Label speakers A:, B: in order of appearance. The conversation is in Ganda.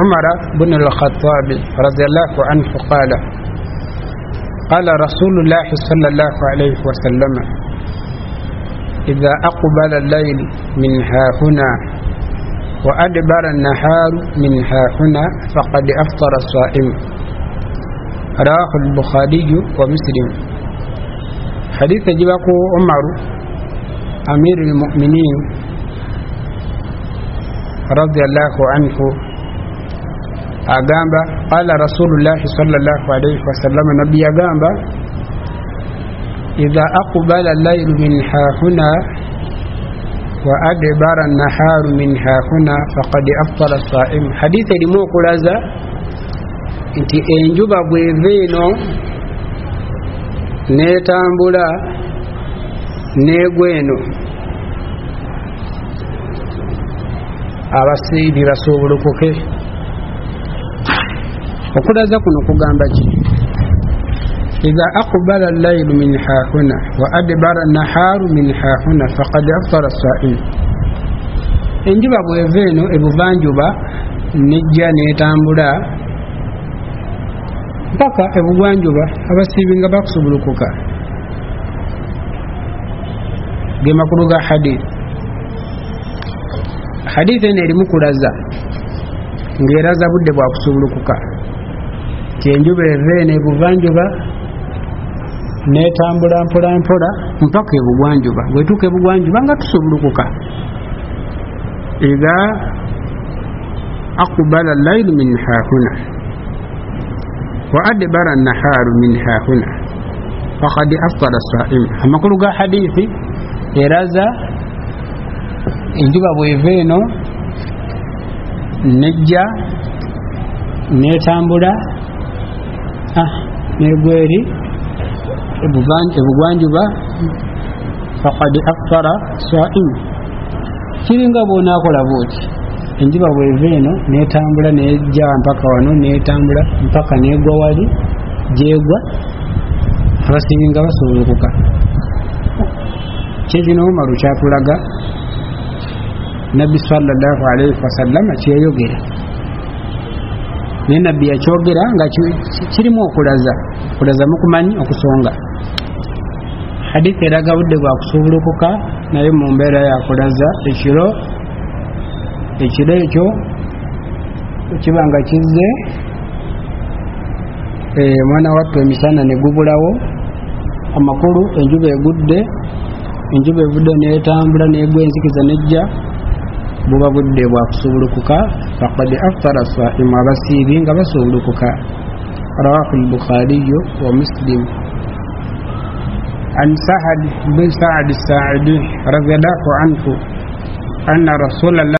A: عمر بن الخطاب رضي الله عنه قال رسول الله صلى الله عليه وسلم إذا أقبل الليل من هاهنا وأدبر النهار من هاهنا فقد أفطر الصائم. رواه البخاري ومسلم. حديث جبك عمر أمير المؤمنين رضي الله عنه أقام قال رسول الله صلى الله عليه وسلم نبي أقام إذا أقبل الليل من هاهنا وأدبر النهار من هاهنا فقد أفطر الصائم. حديث لموك لذا انت انجب بويفينو نيتامبولا نيغوينو abasiibi basobolokoke okulaza kuno kugamba ki idha aqbala al-laylu min hahuna wa adbara an-naharu min hahuna faqad aftara as-sa'im. Enjuba bweveeno ebuvanjuba nejja netambula mpaka ebugwanjuba abasiibi nga bakusobolokoka. Ge makulu ga hadith. Hadith ene erimu kulaza ng'eraza budde bwa kusobolokoka kyenjuba eveene ebuvanjuba netambula mpola mpola mpaka ebugwanjuba. Bwetuuka ebugwanjuba nga tusobolokoka. idha aqbala al-laylu min hahuna wa adbara an-naharu min hahuna faqad aftara as-sa'im. Amakulu ga hadithi eraza enjuba bweveeno nejja netambula negweri ebugwanjuba faqad aftara sa'im. Kiringa bwonaakola bwoti enjuba bweveeno netambula nejja mpaka wano netambula mpaka negwa wali gyegwa abasiibi nga basobolokoka. Kyekino Umaru kyatulaga Nabbi sallallahu alayhi wasallam kyeyogera naye nabbi yakyogera nga kirimu okulaza mukumanyi okusonga. Hadithi eraga budde bwa kusobolokoka naye mu mbeera yakulaza ekiro ekyo kiba nga kizze mwana wattu emisana ne gubulawo amakulu enjuba evudde netambula negwa enzikiza nejja buba budde bwa kusobolokoka faqad aftara as-sa'im. Abasiibi nga basobolokoka. Rawahu al-Bukhari wa Muslim. An Sa'd bin Sa'd as-Sa'idi radiyallahu anhu anna Rasulullah